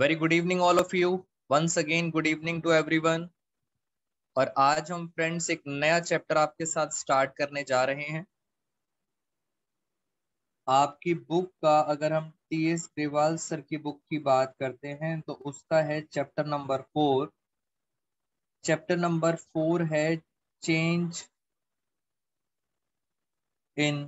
Very good evening all of you. Once again good evening to everyone. और आज हम friends एक नया चैप्टर आपके साथ स्टार्ट करने जा रहे हैं। आपकी बुक का अगर हम टी.एस. ग्रेवाल सर की बुक की बात करते हैं तो उसका है चैप्टर नंबर 4। चैप्टर नंबर 4 है change in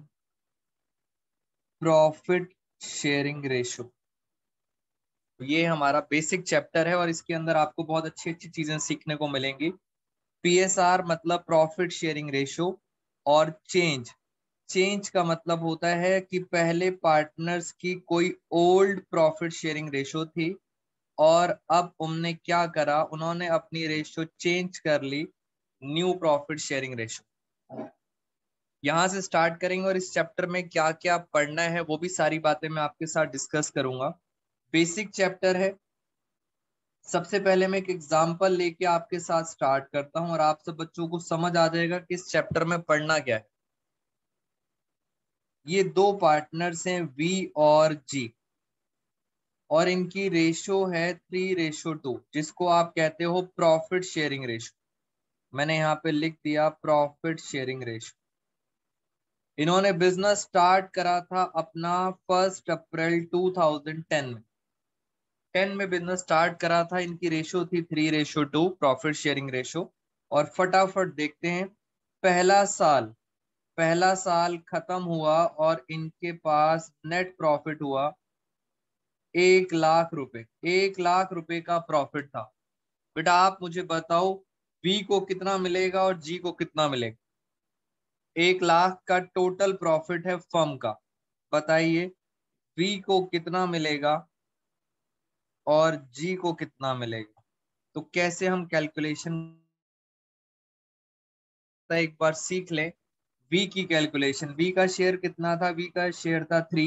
profit sharing ratio. ये हमारा बेसिक चैप्टर है और इसके अंदर आपको बहुत अच्छी अच्छी चीजें सीखने को मिलेंगी। पीएसआर मतलब प्रॉफिट शेयरिंग रेशो, और चेंज का मतलब होता है कि पहले पार्टनर्स की कोई ओल्ड प्रॉफिट शेयरिंग रेशो थी और अब उन्होंने क्या करा, उन्होंने अपनी रेशो चेंज कर ली न्यू प्रॉफिट शेयरिंग रेशो। यहां से स्टार्ट करेंगे और इस चैप्टर में क्या क्या पढ़ना है वो भी सारी बातें मैं आपके साथ डिस्कस करूंगा। बेसिक चैप्टर है। सबसे पहले मैं एक एग्जांपल लेके आपके साथ स्टार्ट करता हूं और आप सब बच्चों को समझ आ जाएगा कि इस चैप्टर में पढ़ना क्या है। ये दो पार्टनर्स हैं वी और जी, और इनकी रेशो है 3:2, जिसको आप कहते हो प्रॉफिट शेयरिंग रेशो। मैंने यहाँ पे लिख दिया प्रॉफिट शेयरिंग रेशो। इन्होंने बिजनेस स्टार्ट करा था अपना 1 अप्रैल 2010 में। 10 में बिजनेस स्टार्ट करा था। इनकी रेशो थी 3:2 प्रॉफिट शेयरिंग रेशो। और फटाफट देखते हैं, पहला साल खत्म हुआ और इनके पास नेट प्रॉफिट हुआ 1,00,000 रुपए। 1,00,000 रुपए का प्रॉफिट था। बेटा आप मुझे बताओ बी को कितना मिलेगा और जी को कितना मिलेगा। 1,00,000 का टोटल प्रॉफिट है फर्म का। बताइए बी को कितना मिलेगा और जी को कितना मिलेगा। तो कैसे हम कैलकुलेशन, एक बार सीख लें वी की कैलकुलेशन। वी का शेयर कितना था, वी का शेयर था 3,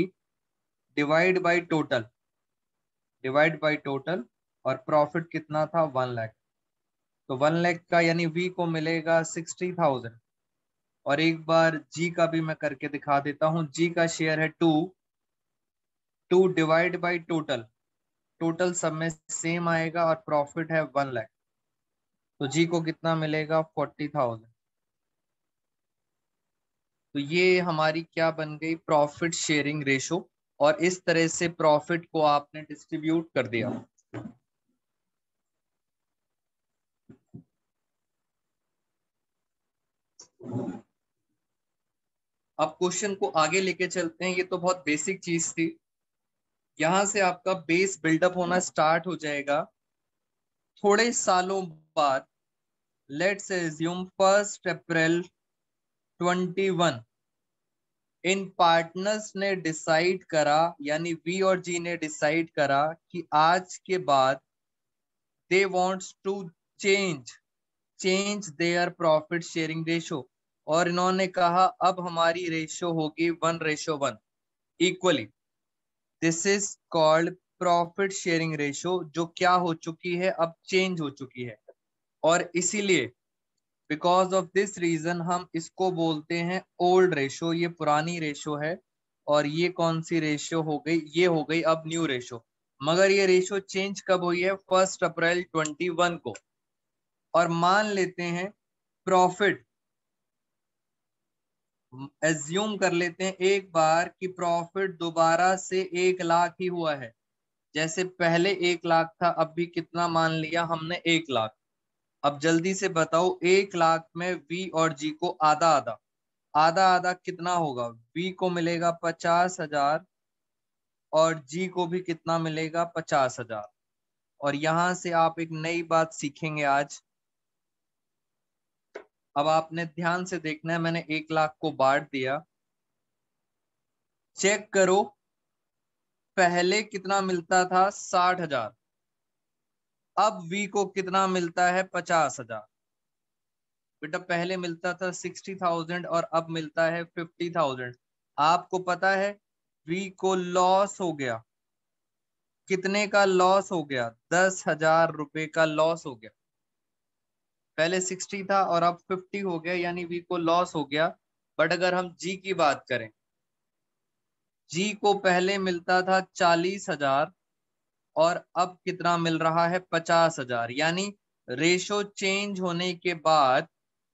डिवाइड बाई टोटल, और प्रॉफिट कितना था 1,00,000। तो 1,00,000 का यानी वी को मिलेगा 60,000। और एक बार जी का भी मैं करके दिखा देता हूं। जी का शेयर है 2 डिवाइड बाई टोटल सब में सेम आएगा और प्रॉफिट है 1,00,000। तो जी को कितना मिलेगा 40,000। तो ये हमारी क्या बन गई, प्रॉफिट शेयरिंग रेशो। और इस तरह से प्रॉफिट को आपने डिस्ट्रीब्यूट कर दिया। अब क्वेश्चन को आगे लेके चलते हैं। ये तो बहुत बेसिक चीज थी। यहां से आपका बेस बिल्डअप होना स्टार्ट हो जाएगा। थोड़े सालों बाद, लेट्स एज्यूम 1 अप्रैल 21, इन पार्टनर्स ने डिसाइड करा, यानी वी और जी ने डिसाइड करा कि आज के बाद they wants to change their profit sharing ratio. और इन्होंने कहा अब हमारी रेशो होगी 1:1 equally. This is called profit sharing ratio, जो क्या हो चुकी है, अब चेंज हो चुकी है। और इसीलिए बिकॉज ऑफ दिस रीजन हम इसको बोलते हैं ओल्ड रेशो। ये पुरानी रेशो है। और ये कौन सी रेशो हो गई, ये हो गई अब न्यू रेशो। मगर ये रेशो चेंज कब हुई है, 1 अप्रैल 21 को। और मान लेते हैं प्रॉफिट, एज्यूम कर लेते हैं एक बार कि प्रॉफिट दोबारा से 1,00,000 ही हुआ है। जैसे पहले 1,00,000 था, अब भी कितना मान लिया हमने, 1,00,000। अब जल्दी से बताओ 1,00,000 में वी और जी को आधा आधा, आधा आधा कितना होगा। वी को मिलेगा 50,000 और जी को भी कितना मिलेगा, 50,000। और यहां से आप एक नई बात सीखेंगे आज। अब आपने ध्यान से देखना है, मैंने 1,00,000 को बांट दिया। चेक करो पहले कितना मिलता था, 60,000। अब वी को कितना मिलता है, 50,000। बेटा पहले मिलता था 60,000 और अब मिलता है 50,000। आपको पता है वी को लॉस हो गया। कितने का लॉस हो गया, 10,000 रुपए का लॉस हो गया। पहले 60 था और अब 50 हो गया, यानी वी को लॉस हो गया। बट अगर हम जी की बात करें, जी को पहले मिलता था 40,000 और अब कितना मिल रहा है 50,000। यानी रेशो चेंज होने के बाद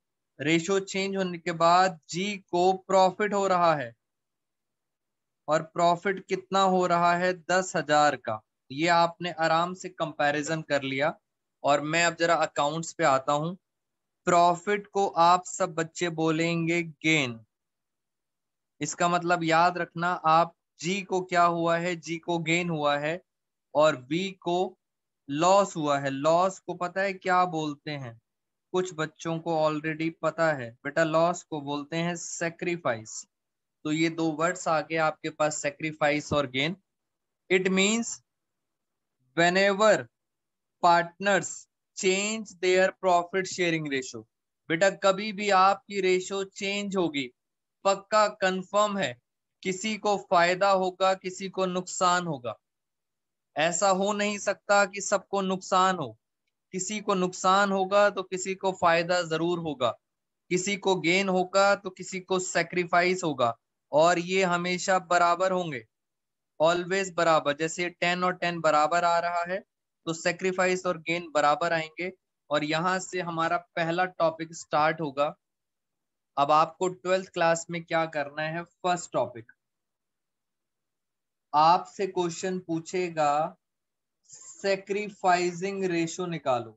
जी को प्रॉफिट हो रहा है, और प्रॉफिट कितना हो रहा है 10,000 का। ये आपने आराम से कंपैरिजन कर लिया। और मैं अब जरा अकाउंट्स पे आता हूं। प्रॉफिट को आप सब बच्चे बोलेंगे गेन। इसका मतलब याद रखना आप, जी को क्या हुआ है, जी को गेन हुआ है, और बी को लॉस हुआ है। लॉस को पता है क्या बोलते हैं? कुछ बच्चों को ऑलरेडी पता है बेटा, लॉस को बोलते हैं सेक्रीफाइस। तो ये दो वर्ड्स आ गए आपके पास, सेक्रीफाइस और gain. It means whenever partners change their profit sharing ratio। बेटा कभी भी आपकी रेशो चेंज होगी, पक्का कंफर्म है, किसी को फायदा होगा, किसी को नुकसान होगा। ऐसा हो नहीं सकता कि सबको नुकसान हो। किसी को नुकसान होगा तो किसी को फायदा जरूर होगा, किसी को गेन होगा तो किसी को सेक्रीफाइस होगा। और ये हमेशा बराबर होंगे, ऑलवेज बराबर। जैसे 10 और 10 बराबर आ रहा है, तो सेक्रीफाइस और गेन बराबर आएंगे। और यहां से हमारा पहला टॉपिक स्टार्ट होगा। अब आपको 12th क्लास में क्या करना है? फर्स्ट टॉपिक आपसे क्वेश्चन पूछेगा, सेक्रीफाइसिंग रेशो निकालो।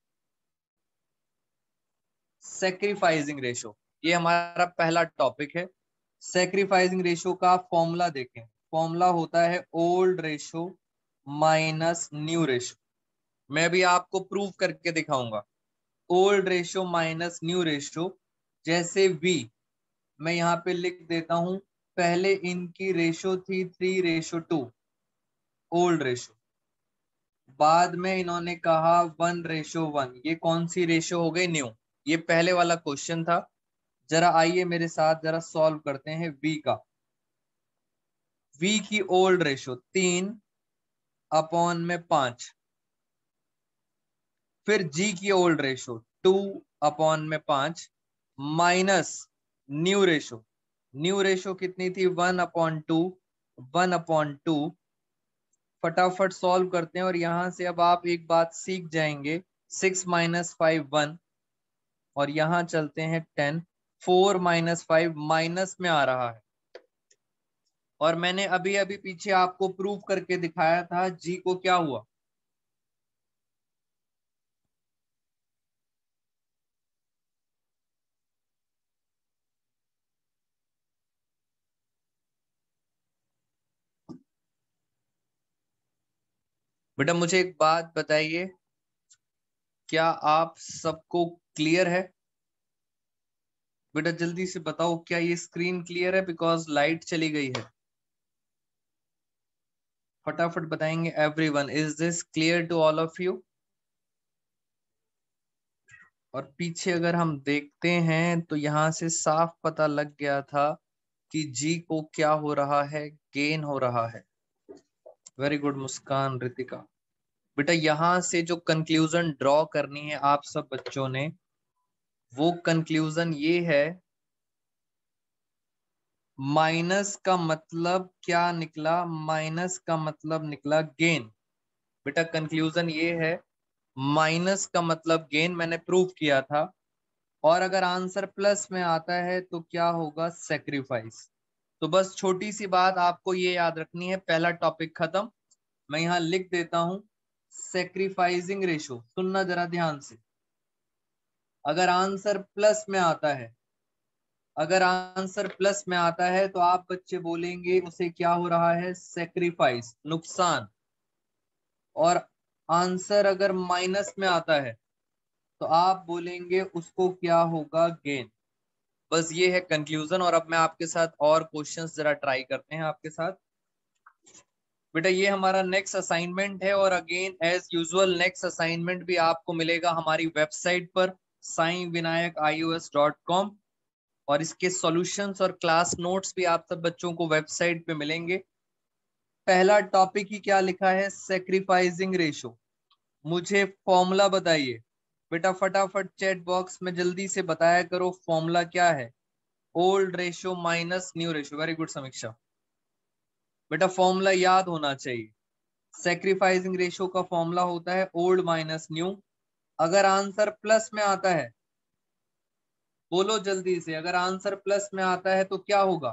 सेक्रीफाइसिंग रेशो, ये हमारा पहला टॉपिक है। सेक्रीफाइसिंग रेशो का फॉर्मूला देखें। फॉर्मूला होता है old ratio minus new ratio. मैं भी आपको प्रूव करके दिखाऊंगा। Old ratio minus new ratio. जैसे वी, मैं यहाँ पे लिख देता हूं, पहले इनकी रेशो थी 3:2, ओल्ड रेशो। बाद में इन्होंने कहा 1:1। ये कौन सी रेशो हो गई? न्यू। ये पहले वाला क्वेश्चन था। जरा आइए मेरे साथ जरा सॉल्व करते हैं वी का। वी की ओल्ड रेशो 3/5। फिर जी की old ratio 2/5 minus new ratio. New ratio कितनी थी? 1/2। 1/2। फटाफट सॉल्व करते हैं। और यहां से अब आप एक बात सीख जाएंगे, 6 - 5 1। और यहां चलते हैं 10। 4 - 5 माइनस में आ रहा है। और मैंने अभी अभी पीछे आपको प्रूव करके दिखाया था जी को क्या हुआ। बेटा मुझे एक बात बताइए, क्या आप सबको क्लियर है? बेटा जल्दी से बताओ, क्या ये स्क्रीन क्लियर है? बिकॉज लाइट चली गई है। फटाफट बताएंगे everyone, is this clear to all of you? और पीछे अगर हम देखते हैं तो यहां से साफ पता लग गया था कि जी को क्या हो रहा है, गेन हो रहा है। Very good Muskan, Ritika. बेटा यहां से जो कंक्लूजन ड्रॉ करनी है आप सब बच्चों ने, वो कंक्लूजन ये है, माइनस का मतलब क्या निकला? माइनस का मतलब निकला गेन। बेटा कंक्लूजन ये है, माइनस का मतलब गेन, मैंने प्रूव किया था। और अगर आंसर प्लस में आता है तो क्या होगा? सेक्रीफाइस। तो बस छोटी सी बात आपको ये याद रखनी है, पहला टॉपिक खत्म। मैं यहाँ लिख देता हूं, सेक्रीफाइसिंग रेशो। सुनना जरा ध्यान से। अगर आंसर प्लस में आता है, अगर आंसर प्लस में आता है तो आप बच्चे बोलेंगे उसे क्या हो रहा है? सेक्रीफाइस, नुकसान। और आंसर अगर माइनस में आता है तो आप बोलेंगे उसको क्या होगा? गेन। बस ये है कंक्लूजन। और अब मैं आपके साथ और क्वेश्चंस जरा ट्राई करते हैं आपके साथ। बेटा ये हमारा नेक्स्ट असाइनमेंट है, और again as usual next assignment भी आपको मिलेगा हमारी वेबसाइट पर saivinayakios.com। और इसके सॉल्यूशंस और क्लास नोट्स भी आप सब बच्चों को वेबसाइट पे मिलेंगे। पहला टॉपिक ही क्या लिखा है? Sacrificing ratio. मुझे फॉर्मूला बताइए। बेटा फटाफट चैट बॉक्स में जल्दी से बताया करो, फॉर्मूला क्या है? Old ratio minus new ratio. Very good Samiksha. बेटा फॉर्मूला याद होना चाहिए। सेक्रीफाइसिंग रेशियो का फॉर्मूला होता है ओल्ड माइनस न्यू। अगर आंसर प्लस में आता है, बोलो जल्दी से, अगर आंसर प्लस में आता है तो क्या होगा?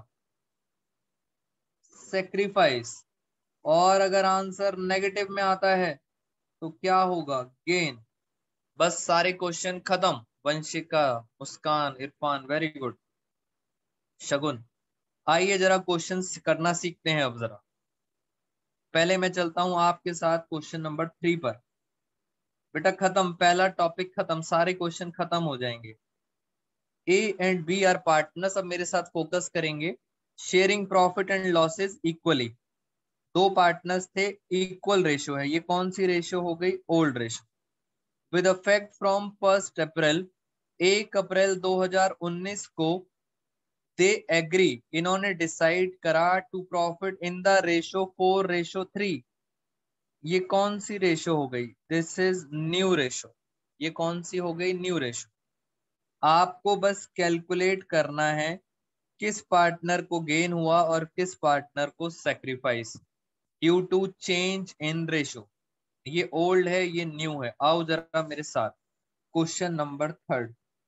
सेक्रीफाइस। और अगर आंसर नेगेटिव में आता है तो क्या होगा? गेन। बस सारे क्वेश्चन खत्म। Vanshika, Muskan, Irfan, very good. शगुन, आइए जरा क्वेश्चन करना सीखते हैं अब जरा। पहले मैं चलता हूं आपके साथ क्वेश्चन नंबर 3 पर। बेटा खत्म, पहला टॉपिक खत्म, सारे क्वेश्चन खत्म हो जाएंगे। A and B are partners. अब मेरे साथ फोकस करेंगे। Sharing profit and losses equally. दो पार्टनर्स थे, इक्वल रेशियो है। ये कौन सी रेशियो हो गई? Old ratio. With effect from 1 April, 1 April 2019 को दे एग्री, इन्होंने डिसाइड करा to profit in the ratio 4:3। ये कौन सी रेशियो हो गई? This is new ratio. ये कौन सी हो गई? New ratio. आपको बस कैलकुलेट करना है किस पार्टनर को गेन हुआ और किस पार्टनर को sacrifice due to change in ratio. ये ओल्ड है, ये न्यू है। आओ जरा मेरे साथ क्वेश्चन नंबर 3।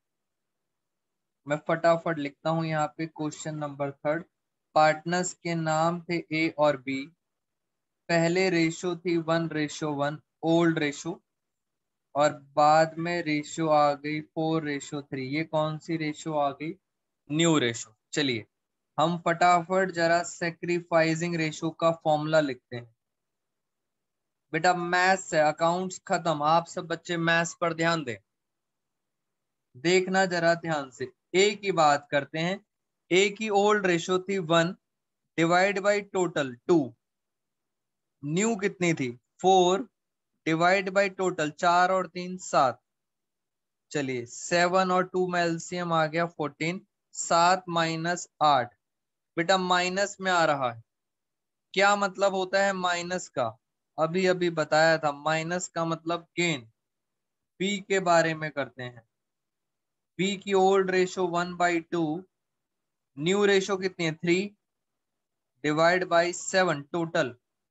मैं फटाफट लिखता हूं यहाँ पे क्वेश्चन नंबर 3। पार्टनर्स के नाम थे ए और बी। पहले रेशियो थी 1:1, ओल्ड रेशियो। और बाद में रेशियो आ गई 4:3। ये कौन सी रेशियो आ गई? New ratio. चलिए हम फटाफट जरा सेक्रीफाइसिंग रेशियो का फॉर्मूला लिखते हैं। बेटा मैथ्स है, अकाउंट्स खत्म। आप सब बच्चे मैथ्स पर ध्यान दें, देखना जरा ध्यान से। ए की बात करते हैं। ए की ओल्ड रेशियो थी 1 डिवाइड बाई टोटल 2। न्यू कितनी थी? 4 डिवाइड बाई टोटल 4 और 3 7। चलिए 7 और 2 में एलसीएम आ गया 14। 7 माइनस 8। बेटा माइनस में आ रहा है। क्या मतलब होता है माइनस का? अभी अभी बताया था, माइनस का मतलब गेन। बी के बारे में करते हैं। बी की ओल्ड रेशियो 1/2। न्यू रेशियो कितनी है? 3 डिवाइड बाई 7 टोटल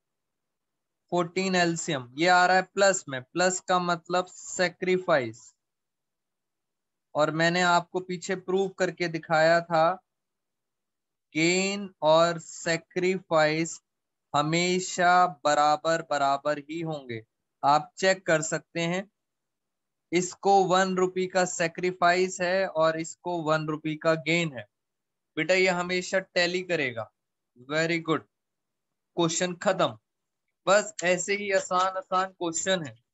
14 एलसीएम। ये आ रहा है प्लस में, प्लस का मतलब सेक्रीफाइस। और मैंने आपको पीछे प्रूव करके दिखाया था गेन और सेक्रीफाइस हमेशा बराबर बराबर ही होंगे। आप चेक कर सकते हैं। इसको 1 रुपी का सेक्रीफाइस है और इसको 1 रुपी का गेन है। बेटा ये हमेशा टैली करेगा। वेरी गुड, क्वेश्चन खत्म। बस ऐसे ही आसान आसान क्वेश्चन है।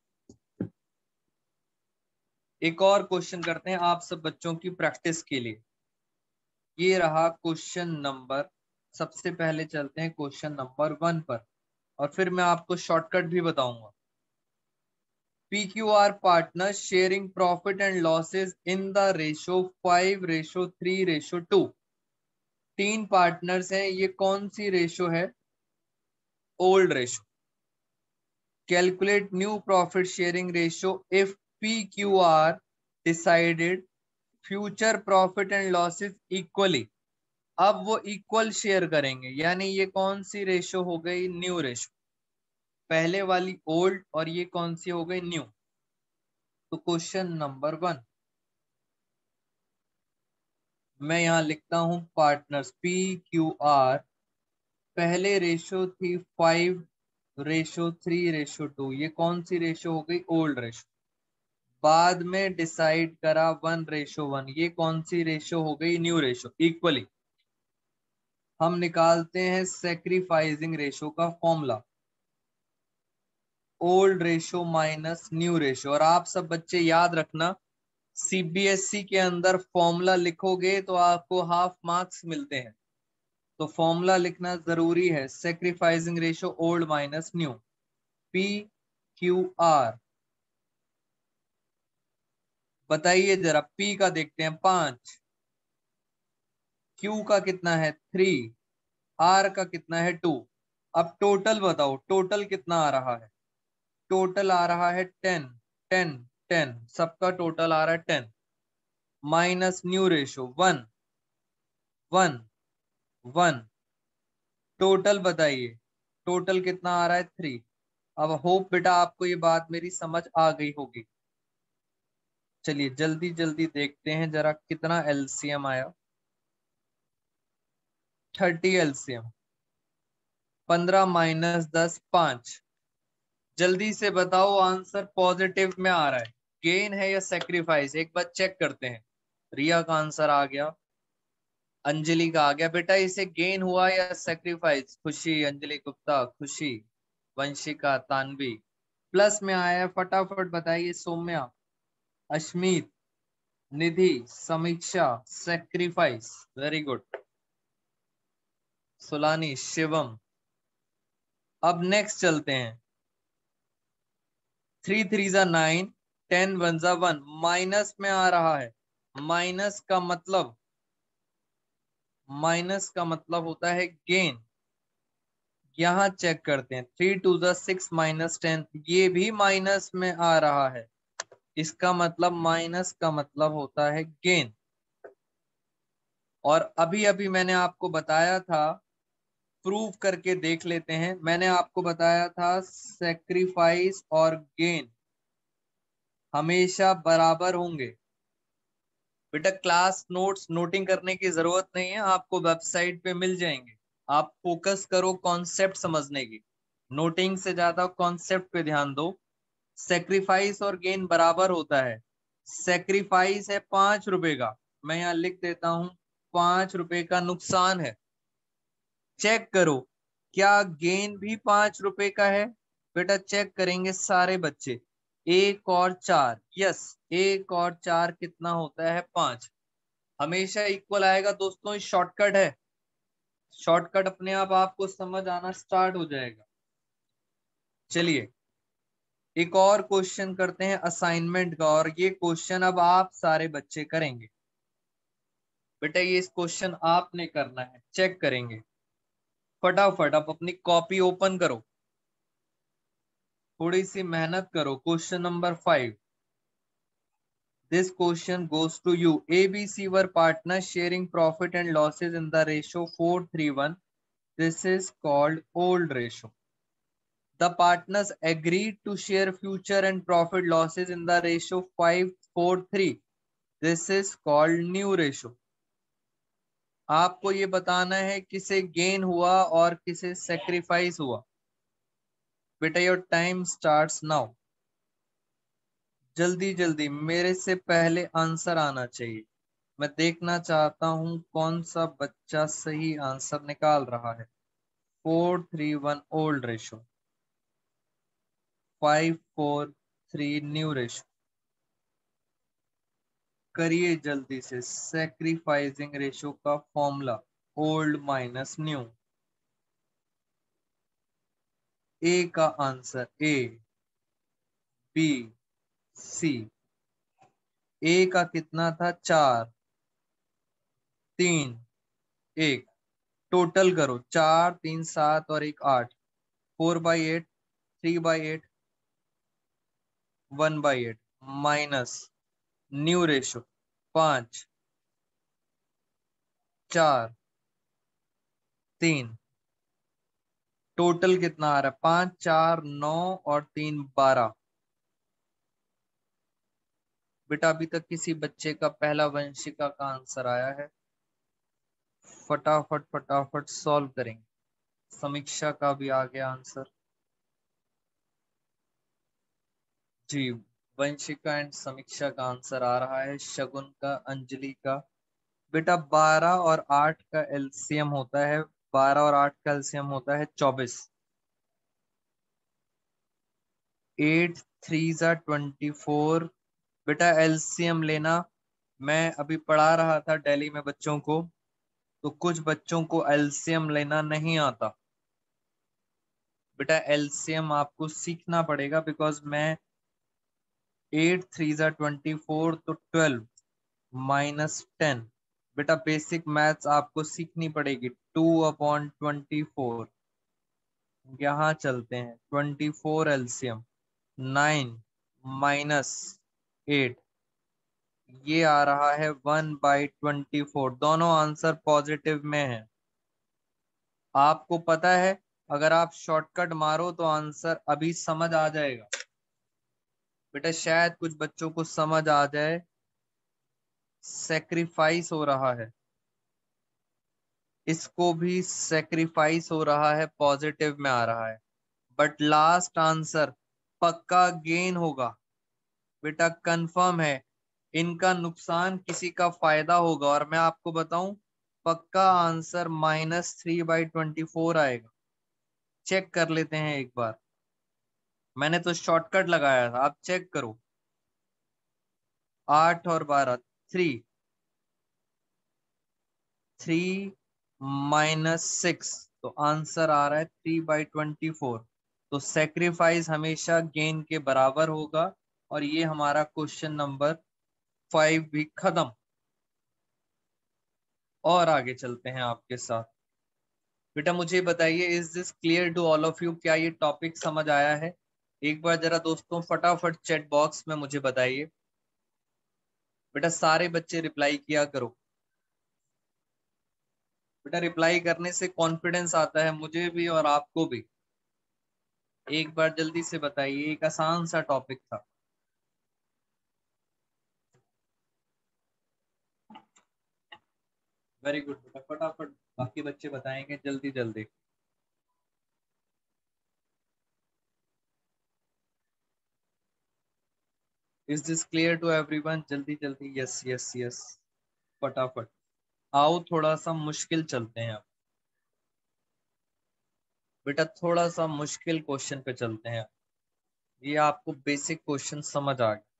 एक और क्वेश्चन करते हैं आप सब बच्चों की प्रैक्टिस के लिए। ये रहा क्वेश्चन नंबर। सबसे पहले चलते हैं क्वेश्चन नंबर 1 पर, और फिर मैं आपको शॉर्टकट भी बताऊंगा। PQR partners sharing profit and losses in the ratio 5:3:2। 3 partners हैं, ये कौन सी रेशियो है? Old ratio. Calculate new profit sharing ratio if PQR decided future profit and losses equally. अब वो इक्वल शेयर करेंगे, यानी ये कौन सी रेशियो हो गई? New ratio. पहले वाली ओल्ड और ये कौन सी हो गई? न्यू। तो क्वेश्चन नंबर 1 मैं यहाँ लिखता हूं पार्टनर्स PQR। पहले रेशियो थी 5:3:2। ये कौन सी रेशियो हो गई? Old ratio. बाद में डिसाइड करा 1:1। ये कौन सी रेशियो हो गई? New ratio. इक्वली हम निकालते हैं सेक्रीफाइसिंग रेशियो का formula, old ratio minus new ratio. और आप सब बच्चे याद रखना, CBSE के अंदर फॉर्मूला लिखोगे तो आपको हाफ मार्क्स मिलते हैं। तो फॉर्मूला लिखना जरूरी है, sacrificing ratio old minus new. PQR बताइए जरा। P का देखते हैं 5, Q का कितना है 3, R का कितना है 2। अब टोटल बताओ, टोटल कितना आ रहा है? टोटल आ रहा है 10 10 10। सबका टोटल आ रहा है 10 माइनस न्यू रेशियो 1 1 1। टोटल बताइए, टोटल कितना आ रहा है? 3। अब होप बेटा आपको ये बात मेरी समझ आ गई होगी। चलिए जल्दी जल्दी देखते हैं जरा कितना एलसीएम आया। 30 एलसीएम। 15 माइनस 10 5। जल्दी से बताओ आंसर पॉजिटिव में आ रहा है, गेन है या सेक्रीफाइस, एक बार चेक करते हैं। रिया का आंसर आ गया, अंजलि का आ गया। बेटा इसे गेन हुआ या सेक्रीफाइस? खुशी, अंजलि गुप्ता, खुशी, वंशिका, तानवी। प्लस में आया है, फटाफट बताइए। Saumya, Ashmeet, Nidhi, Samiksha, sacrifice. Very good. Sulani, Shivam. अब नेक्स्ट चलते हैं। 3 3 जा 9, 10 1 जा 1, माइनस में आ रहा है। माइनस का मतलब होता है गेन। यहां चेक करते हैं, 3 2 जा 6 माइनस 10, ये भी माइनस में आ रहा है। इसका मतलब माइनस का मतलब होता है गेन। और अभी अभी मैंने आपको बताया था, प्रूव करके देख लेते हैं। मैंने आपको बताया था सेक्रीफाइस और गेन हमेशा बराबर होंगे। बेटा क्लास नोट्स नोटिंग करने की जरूरत नहीं है, आपको वेबसाइट पे मिल जाएंगे। आप फोकस करो कॉन्सेप्ट समझने की, नोटिंग से ज्यादा कॉन्सेप्ट पे ध्यान दो। सेक्रीफाइस और गेन बराबर होता है। सेक्रीफाइस है 5 रुपए का, मैं यहाँ लिख देता हूं, 5 रुपए का नुकसान है। चेक करो क्या गेन भी 5 रुपए का है? बेटा चेक करेंगे सारे बच्चे। 1 और 4, यस, 1 और 4 कितना होता है? 5। हमेशा इक्वल आएगा दोस्तों, शॉर्टकट है। शॉर्टकट अपने आप आपको समझ आना स्टार्ट हो जाएगा। चलिए एक और क्वेश्चन करते हैं असाइनमेंट का, और ये क्वेश्चन अब आप सारे बच्चे करेंगे। बेटा ये इस क्वेश्चन आपने करना है, चेक करेंगे। फटाफट आप अपनी कॉपी ओपन करो, थोड़ी सी मेहनत करो। Question number 5। This question goes to you. ABC were partners sharing profit and losses in the ratio 4:3:1. This is called old ratio. The partners agreed to share future and profit losses in the ratio 5:4:3. This is called new ratio. आपको ये बताना है किसे gain हुआ और किसे sacrifice हुआ। बेटा योर टाइम स्टार्ट्स नाउ। जल्दी जल्दी, मेरे से पहले आंसर आना चाहिए। मैं देखना चाहता हूं कौन सा बच्चा सही आंसर निकाल रहा है। 4:3:1 ओल्ड रेशो, 5:4:3 न्यू रेशो। करिए जल्दी से। सेक्रीफाइसिंग रेशो का formula old minus new. A का आंसर ए, बी, सी। ए का कितना था? 4, 3, 1। टोटल करो, 4 3 7 और 1 8। 4/8, 3/8, 1/8 माइनस न्यू रेशो 5 4 3। टोटल कितना आ रहा है? 5 4 9 और 3 12। बेटा अभी तक किसी बच्चे का पहला वंशिका का आंसर आया है? फटाफट फटाफट सॉल्व करेंगे। समीक्षा का भी आ गया आंसर जी। वंशिका एंड समीक्षा का आंसर आ रहा है, शगुन का, अंजलि का। बेटा 12 और 8 का एलसीएम होता है, 12 और 8 का एलसीएम होता है 24। 8 3 जा 24। बेटा एलसीएम लेना, मैं अभी पढ़ा रहा था दिल्ली में बच्चों को, तो कुछ बच्चों को एलसीएम लेना नहीं आता। बेटा एलसीएम आपको सीखना पड़ेगा, बिकॉज मैं 8 3 जा 24 तो 12 माइनस 10। बेटा बेसिक मैथ्स आपको सीखनी पड़ेगी। 2/24। यहाँ चलते हैं, 24 एलसीएम 9 माइनस 8, ये आ रहा है 1/24। दोनों आंसर पॉजिटिव में है। आपको पता है अगर आप शॉर्टकट मारो तो आंसर अभी समझ आ जाएगा बेटा, शायद कुछ बच्चों को समझ आ जाए। सेक्रीफाइस हो रहा है, इसको भी सेक्रीफाइस हो रहा है, पॉजिटिव में आ रहा है, बट लास्ट आंसर पक्का गेन होगा बेटा, कंफर्म है। इनका नुकसान किसी का फायदा होगा, और मैं आपको बताऊं पक्का आंसर -3/24 आएगा। चेक कर लेते हैं एक बार, मैंने तो शॉर्टकट लगाया था, आप चेक करो। 8 और 12, 3, 3 -6, तो आंसर आ रहा है 3/24। तो सेक्रीफाइस हमेशा गेन के बराबर होगा, और ये हमारा क्वेश्चन नंबर 5 भी खत्म। और आगे चलते हैं आपके साथ। बेटा मुझे बताइए, is this clear to all of you? क्या ये टॉपिक समझ आया है? एक बार जरा दोस्तों फटाफट चैट बॉक्स में मुझे बताइए। बेटा सारे बच्चे रिप्लाई किया करो, बेटा रिप्लाई करने से कॉन्फिडेंस आता है मुझे भी और आपको भी। एक बार जल्दी से बताइए, एक आसान सा टॉपिक था। वेरी गुड बेटा, फटाफट बाकी बच्चे बताएंगे जल्दी जल्दी। Is this clear to everyone? जल्दी जल्दी, यस यस यस, फटाफट। आओ थोड़ा सा मुश्किल चलते हैं अब बेटा, थोड़ा सा मुश्किल क्वेश्चन पे चलते हैं। ये आपको बेसिक क्वेश्चन समझ आ गया।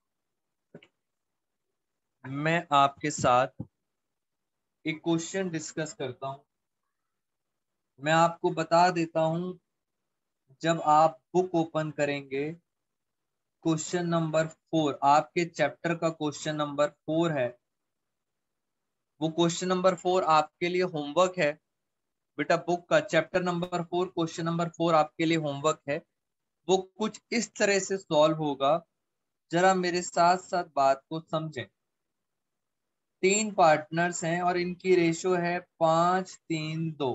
मैं आपके साथ एक क्वेश्चन डिस्कस करता हूं। मैं आपको बता देता हूं, जब आप बुक ओपन करेंगे, क्वेश्चन नंबर 4 आपके चैप्टर का क्वेश्चन नंबर 4 है। वो क्वेश्चन नंबर 4 आपके लिए होमवर्क है बेटा, बुक का चैप्टर नंबर 4 क्वेश्चन नंबर 4 आपके लिए होमवर्क है। वो कुछ इस तरह से सॉल्व होगा, जरा मेरे साथ साथ बात को समझें। 3 पार्टनर्स हैं और इनकी रेशो है 5-3-2।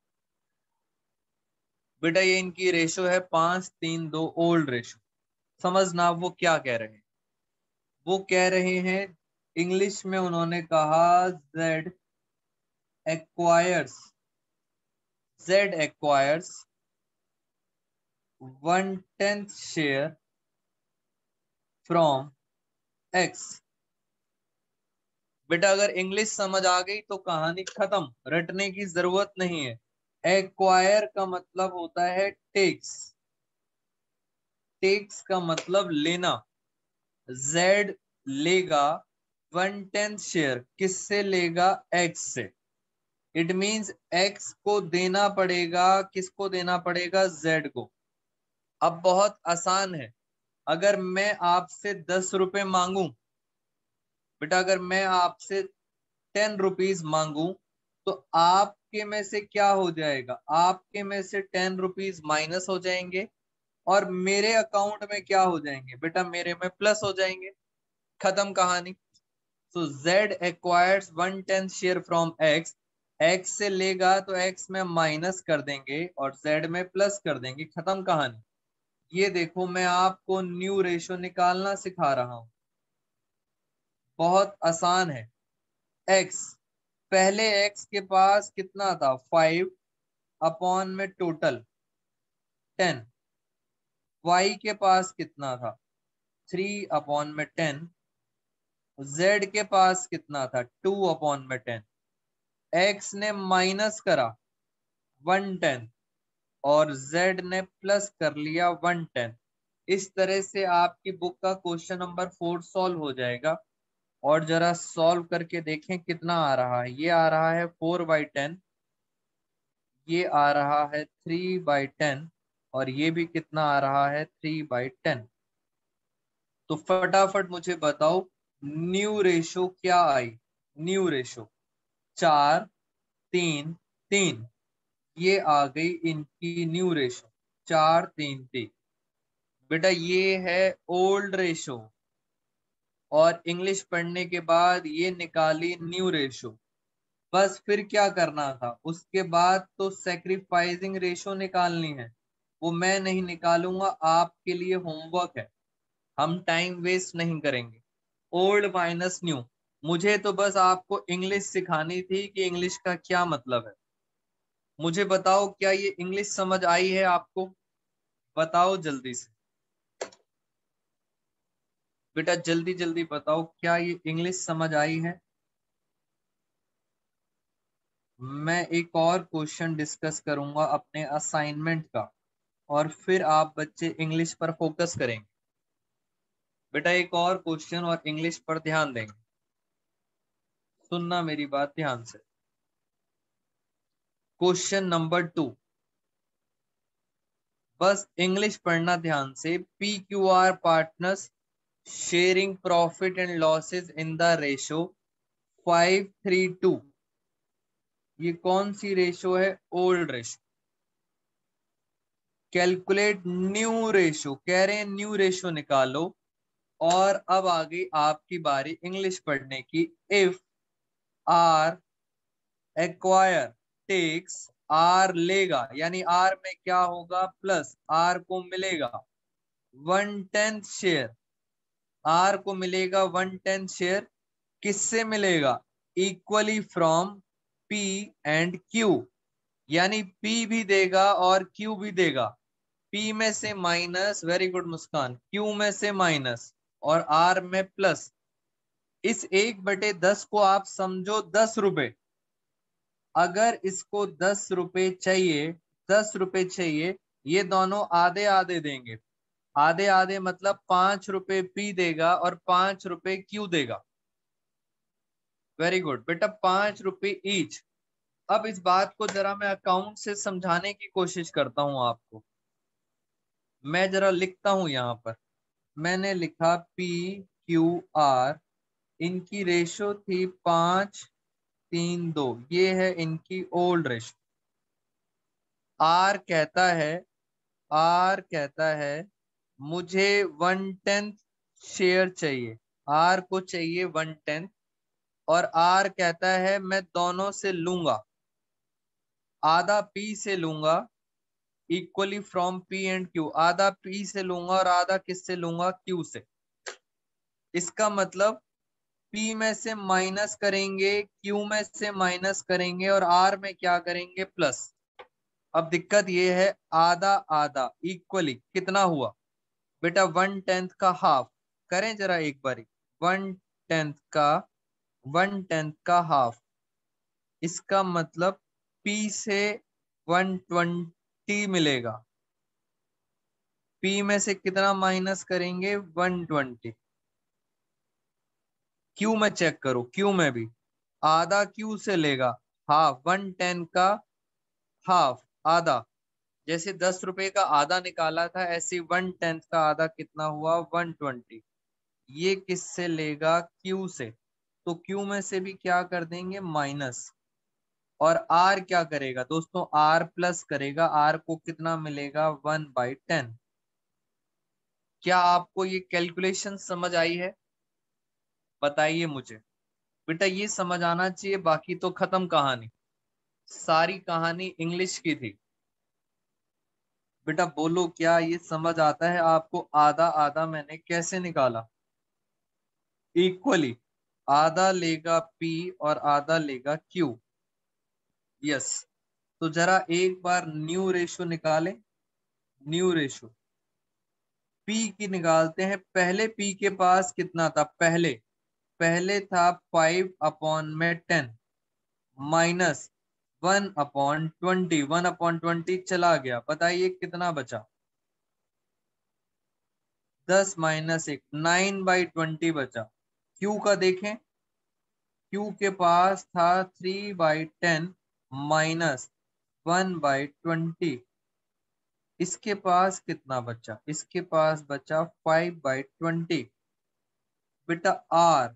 बेटा ये इनकी रेशो है 5-3-2, ओल्ड रेशो। समझना वो क्या कह रहे हैं। वो कह रहे हैं, इंग्लिश में उन्होंने कहा Z acquires, Z acquires 1/10 share from X. बेटा अगर इंग्लिश समझ आ गई तो कहानी खत्म, रटने की जरूरत नहीं है। एक्वायर का मतलब होता है टेक्स, टेक्स का मतलब लेना। जेड लेगा 1/10 शेयर, किससे लेगा? एक्स से। इट मींस एक्स को देना पड़ेगा, किसको देना पड़ेगा? जेड को। अब बहुत आसान है, अगर मैं आपसे 10 रुपए मांगू बेटा, अगर मैं आपसे 10 रुपीज मांगू, तो आपके में से क्या हो जाएगा? आपके में से 10 रुपीज माइनस हो जाएंगे, और मेरे अकाउंट में क्या हो जाएंगे? बेटा मेरे में प्लस हो जाएंगे। खत्म कहानी। So Z acquires 1/10 share from X. X से लेगा तो एक्स में माइनस कर देंगे और जेड में प्लस कर देंगे, खत्म कहानी। ये देखो मैं आपको न्यू रेशो निकालना सिखा रहा हूं, बहुत आसान है। एक्स, पहले एक्स के पास कितना था? 5 अपॉन में टोटल 10। वाई के पास कितना था? 3 अपॉन में 10। जेड के पास कितना था? 2 अपॉन में 10। एक्स ने माइनस करा 1/10 और जेड ने प्लस कर लिया 1/10। इस तरह से आपकी बुक का क्वेश्चन नंबर 4 सॉल्व हो जाएगा। और जरा सॉल्व करके देखें कितना आ रहा है। ये आ रहा है 4/10, ये आ रहा है 3/10, और ये भी कितना आ रहा है? 3/10। तो फटाफट मुझे बताओ न्यू रेशो क्या आई? न्यू रेशो 4-3-3, ये आ गई इनकी न्यू रेशो, 4-3-3। बेटा ये है ओल्ड रेशो, और इंग्लिश पढ़ने के बाद ये निकाली न्यू रेशो। बस फिर क्या करना था, उसके बाद तो सेक्रीफाइसिंग रेशो निकालनी है। वो मैं नहीं निकालूंगा, आपके लिए होमवर्क है, हम टाइम वेस्ट नहीं करेंगे। ओल्ड माइनस न्यू, मुझे तो बस आपको इंग्लिश सिखानी थी कि इंग्लिश का क्या मतलब है। मुझे बताओ, क्या ये इंग्लिश समझ आई है आपको? बताओ जल्दी से बेटा, जल्दी जल्दी बताओ, क्या ये इंग्लिश समझ आई है? मैं एक और क्वेश्चन डिस्कस करूंगा अपने असाइनमेंट का, और फिर आप बच्चे इंग्लिश पर फोकस करेंगे। बेटा एक और क्वेश्चन और इंग्लिश पर ध्यान देंगे, सुनना मेरी बात ध्यान से। क्वेश्चन नंबर 2, बस इंग्लिश पढ़ना ध्यान से। P Q R partners sharing profit and losses in the ratio 5:3:2, ये कौन सी रेशो है? Old ratio. Calculate new ratio, कह रहे हैं न्यू रेशो निकालो। और अब आ गई आपकी बारी इंग्लिश पढ़ने की। If R acquire takes, R लेगा, यानी आर में क्या होगा? प्लस, आर को मिलेगा 1/10 शेयर। आर को मिलेगा 1/10 शेयर, किससे मिलेगा? Equally from P and Q, यानी पी भी देगा और क्यू भी देगा। पी में से minus, very good Muskan, Q में से माइनस और आर में प्लस। इस 1/10 को आप समझो 10 रुपए। अगर इसको 10 रुपए चाहिए, 10 रुपए चाहिए, ये दोनों आधे आधे देंगे। आधे आधे मतलब 5 रुपए पी देगा और 5 रुपए क्यू देगा। वेरी गुड बेटा, 5 रुपए ईच। अब इस बात को जरा मैं अकाउंट से समझाने की कोशिश करता हूं आपको। मैं जरा लिखता हूं यहां पर। मैंने लिखा पी क्यू आर, इनकी रेशो थी 5:3:2, ये है इनकी ओल्ड रेशो। आर कहता है, आर कहता है मुझे 1/10 शेयर चाहिए, आर को चाहिए 1/10। और आर कहता है मैं दोनों से लूंगा, आधा पी से लूंगा, equally from P and Q, आधा पी से लूंगा और आधा किससे लूंगा? क्यू से। इसका मतलब पी में से माइनस करेंगे, क्यू में से माइनस करेंगे और आर में क्या करेंगे? प्लस। अब दिक्कत ये है, आधा आधा इक्वली कितना हुआ बेटा? 1/10 का हाफ। करें जरा एक बारी, 1/10 का, 1/10 का हाफ। इसका मतलब पी से 120 मिलेगा, पी में से कितना माइनस करेंगे? 120। क्यू में चेक करो, क्यू में भी आधा क्यू से लेगा, हाफ, 1/10 का हाफ, आधा। जैसे 10 रुपए का आधा निकाला था, ऐसे 1/10 का आधा कितना हुआ? 120। ये किससे लेगा? क्यू से। तो क्यू में से भी क्या कर देंगे? माइनस। और आर क्या करेगा दोस्तों? आर प्लस करेगा। आर को कितना मिलेगा? 1/10। क्या आपको ये कैलकुलेशन समझ आई है? बताइए मुझे। बेटा ये समझ आना चाहिए, बाकी तो खत्म कहानी। सारी कहानी इंग्लिश की थी। बेटा बोलो, क्या ये समझ आता है आपको? आधा आधा मैंने कैसे निकाला? इक्वली, आधा लेगा पी और आधा लेगा क्यू। यस। तो जरा एक बार न्यू रेशो निकालें। न्यू रेशो पी की निकालते हैं। पहले पी के पास कितना था? पहले पहले था 5/10 माइनस 1/20। 1/20 चला गया, बताइए कितना बचा? 10 माइनस 1, 9/20 बचा। क्यू का देखें, क्यू के पास था 3/10 माइनस 1/20। इसके पास कितना बचा? इसके पास बचा 5/20। बेटा आर,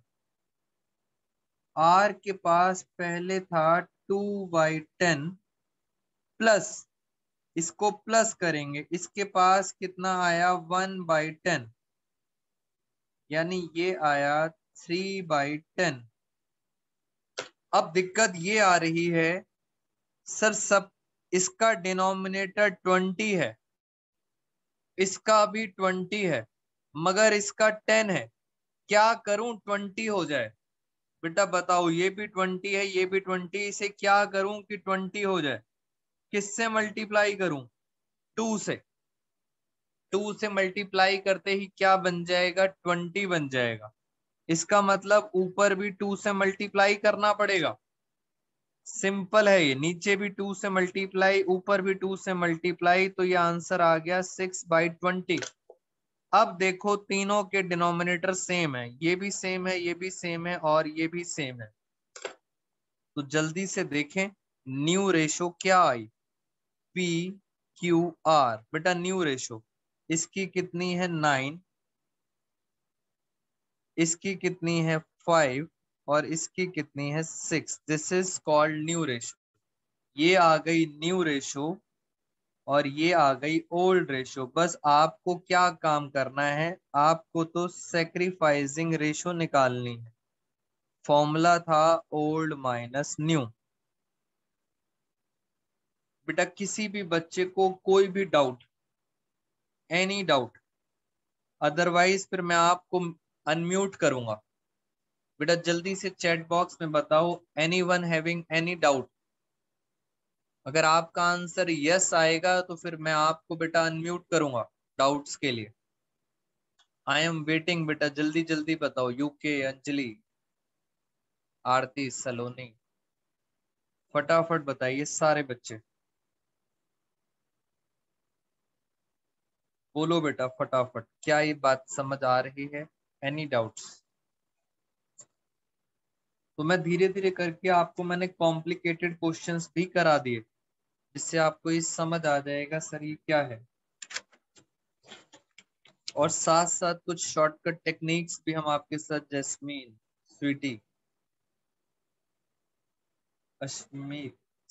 आर के पास पहले था 2/10 प्लस, इसको प्लस करेंगे, इसके पास कितना आया? 1/10, यानी ये आया 3/10। अब दिक्कत ये आ रही है सर, सब इसका डिनोमिनेटर 20 है, इसका भी 20 है, मगर इसका 10 है, क्या करूं 20 हो जाए? बेटा बताओ, ये भी 20 है, ये भी 20, इसे क्या करूं कि 20 हो जाए? किससे मल्टीप्लाई करूं? 2 से। 2 से मल्टीप्लाई करते ही क्या बन जाएगा? 20 बन जाएगा। इसका मतलब ऊपर भी 2 से मल्टीप्लाई करना पड़ेगा। सिंपल है ये, नीचे भी 2 से मल्टीप्लाई, ऊपर भी 2 से मल्टीप्लाई, तो ये आंसर आ गया 6/20। अब देखो तीनों के डिनोमिनेटर सेम है, ये भी सेम है, ये भी सेम है और ये भी सेम है, तो जल्दी से देखें न्यू रेशो क्या आई। P Q R. बेटा न्यू रेशो, इसकी कितनी है 9, इसकी कितनी है 5 और इसकी कितनी है 6। This is called new ratio. ये आ गई न्यू रेशो और ये आ गई ओल्ड रेशो। बस आपको क्या काम करना है, आपको तो सेक्रीफाइसिंग रेशो निकालनी है। फॉर्मूला था ओल्ड माइनस न्यू। बेटा किसी भी बच्चे को कोई भी डाउट, एनी डाउट, अदरवाइज फिर मैं आपको अनम्यूट करूंगा। बेटा जल्दी से चैट बॉक्स में बताओ, एनीवन हैविंग एनी डाउट। अगर आपका आंसर यस आएगा तो फिर मैं आपको बेटा अनम्यूट करूंगा डाउट्स के लिए। आई एम वेटिंग बेटा, जल्दी जल्दी बताओ। यूके अंजलि, आरती सलोनी, फटाफट बताइए सारे बच्चे, बोलो बेटा फटाफट। क्या ये बात समझ आ रही है? Any doubts? तो मैं धीरे धीरे करके आपको मैंने कॉम्प्लिकेटेड क्वेश्चंस भी करा दिए, जिससे आपको ये समझ आ जाएगा सर ये क्या है। और साथ साथ कुछ शॉर्टकट टेक्निक्स भी हम आपके साथ, जैस्मीन, स्वीटी, अश्मी,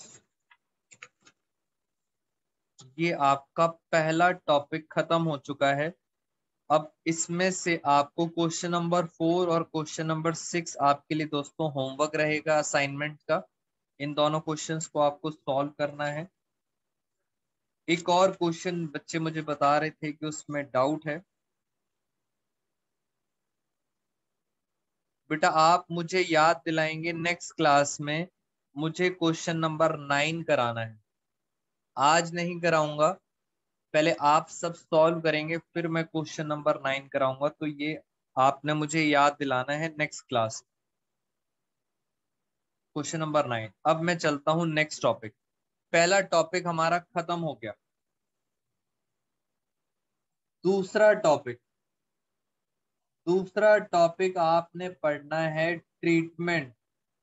ये आपका पहला टॉपिक खत्म हो चुका है। अब इसमें से आपको क्वेश्चन नंबर 4 और क्वेश्चन नंबर 6 आपके लिए दोस्तों होमवर्क रहेगा असाइनमेंट का। इन दोनों क्वेश्चंस को आपको सॉल्व करना है। एक और क्वेश्चन बच्चे मुझे बता रहे थे कि उसमें डाउट है। बेटा आप मुझे याद दिलाएंगे नेक्स्ट क्लास में, मुझे क्वेश्चन नंबर 9 कराना है। आज नहीं कराऊंगा, पहले आप सब सॉल्व करेंगे फिर मैं क्वेश्चन नंबर 9 कराऊंगा। तो ये आपने मुझे याद दिलाना है नेक्स्ट क्लास, क्वेश्चन नंबर 9। अब मैं चलता हूं नेक्स्ट टॉपिक। पहला टॉपिक हमारा खत्म हो गया। दूसरा टॉपिक, दूसरा टॉपिक आपने पढ़ना है ट्रीटमेंट,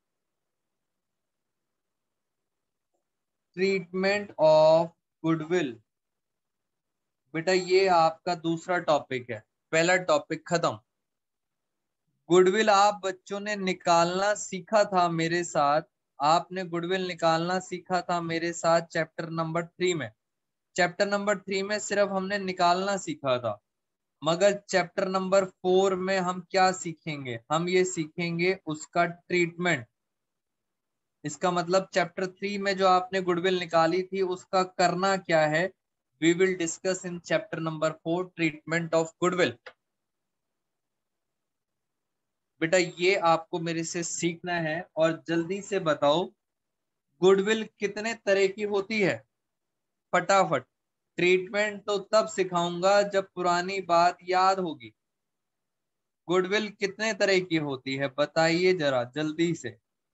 ट्रीटमेंट ऑफ गुडविल। बेटा ये आपका दूसरा टॉपिक है, पहला टॉपिक खत्म। गुडविल आप बच्चों ने निकालना सीखा था मेरे साथ, आपने गुडविल निकालना सीखा था मेरे साथ चैप्टर नंबर 3 में। चैप्टर नंबर 3 में सिर्फ हमने निकालना सीखा था, मगर चैप्टर नंबर 4 में हम क्या सीखेंगे? हम ये सीखेंगे उसका ट्रीटमेंट। इसका मतलब चैप्टर 3 में जो आपने गुडविल निकाली थी उसका करना क्या है, we will discuss in chapter number 4, treatment of goodwill. बेटा ये आपको मेरे से सीखना है और जल्दी से बताओ गुडविल कितने तरह की होती है? फटाफट। ट्रीटमेंट तो तब सिखाऊंगा जब पुरानी बात याद होगी। गुडविल कितने तरह की होती है बताइए जरा जल्दी से।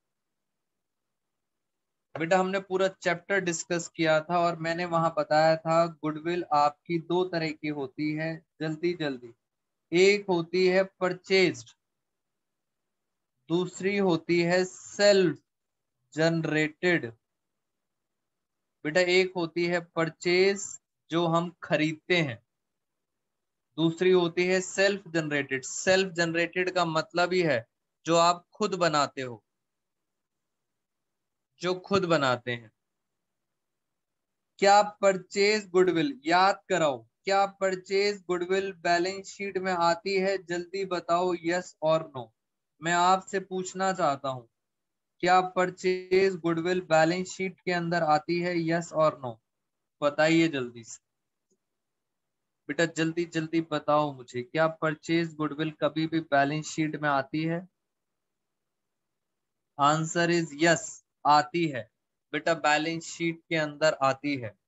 बेटा हमने पूरा चैप्टर डिस्कस किया था और मैंने वहां बताया था गुडविल आपकी दो तरह की होती है। जल्दी जल्दी। एक होती है परचेज्ड, दूसरी होती है सेल्फ जनरेटेड। बेटा एक होती है परचेज, जो हम खरीदते हैं, दूसरी होती है सेल्फ जनरेटेड। सेल्फ जनरेटेड का मतलब ही है जो आप खुद बनाते हो, जो खुद बनाते हैं। क्या परचेज गुडविल, याद कराओ, क्या परचेज गुडविल बैलेंस शीट में आती है? जल्दी बताओ यस और नो। मैं आपसे पूछना चाहता हूं, क्या परचेज गुडविल बैलेंस शीट के अंदर आती है, यस और नो? बताइए जल्दी से बेटा, जल्दी जल्दी बताओ मुझे, क्या परचेज गुडविल कभी भी बैलेंस शीट में आती है? आंसर इज यस, आती है बेटा, बैलेंस शीट के अंदर आती है।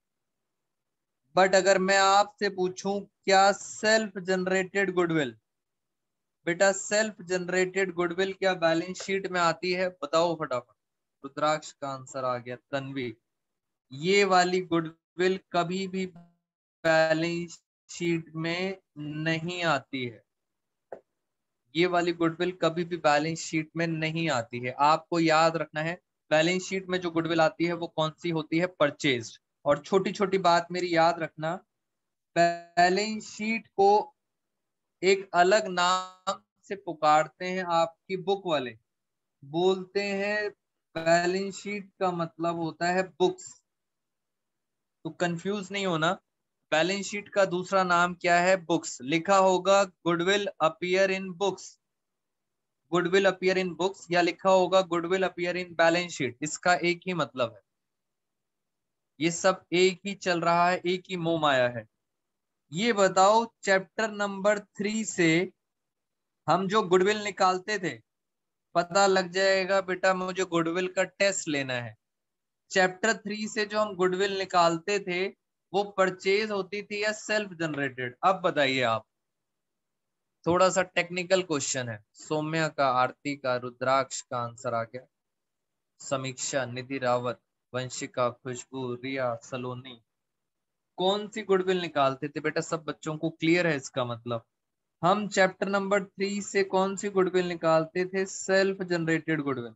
बट अगर मैं आपसे पूछूं क्या सेल्फ जनरेटेड गुडविल, बेटा सेल्फ जनरेटेड गुडविल क्या बैलेंस शीट में आती है? बताओ फटाफट। रुद्राक्ष का आंसर आ गया, तन्वी। ये वाली गुडविल कभी भी बैलेंस शीट में नहीं आती है। ये वाली गुडविल कभी भी बैलेंस शीट में नहीं आती है। आपको याद रखना है बैलेंस शीट में जो गुडविल आती है वो कौन सी होती है? परचेज्ड। और छोटी छोटी बात मेरी याद रखना, बैलेंस शीट को एक अलग नाम से पुकारते हैं आपकी बुक वाले, बोलते हैं बैलेंस शीट का मतलब होता है बुक्स। तो कंफ्यूज नहीं होना, बैलेंस शीट का दूसरा नाम क्या है? बुक्स। लिखा होगा goodwill appear in books, goodwill appear in books, या लिखा होगा goodwill appear in balance sheet, इसका एक ही मतलब है। ये सब एक ही चल रहा है, एक ही मोह माया है। ये बताओ चैप्टर नंबर 3 से हम जो गुडविल निकालते थे, पता लग जाएगा बेटा मुझे गुडविल का टेस्ट लेना है। चैप्टर 3 से जो हम गुडविल निकालते थे वो परचेज होती थी या सेल्फ जनरेटेड? अब बताइए आप। थोड़ा सा टेक्निकल क्वेश्चन है। सौम्या का, आरती का, रुद्राक्ष का आंसर आ गया। समीक्षा, निधि रावत, वंशिका, खुशबू, रिया, सलोनी, कौन सी गुडविल निकालते थे बेटा? सब बच्चों को क्लियर है इसका मतलब? हम चैप्टर नंबर 3 से कौन सी गुडविल निकालते थे? Self generated goodwill.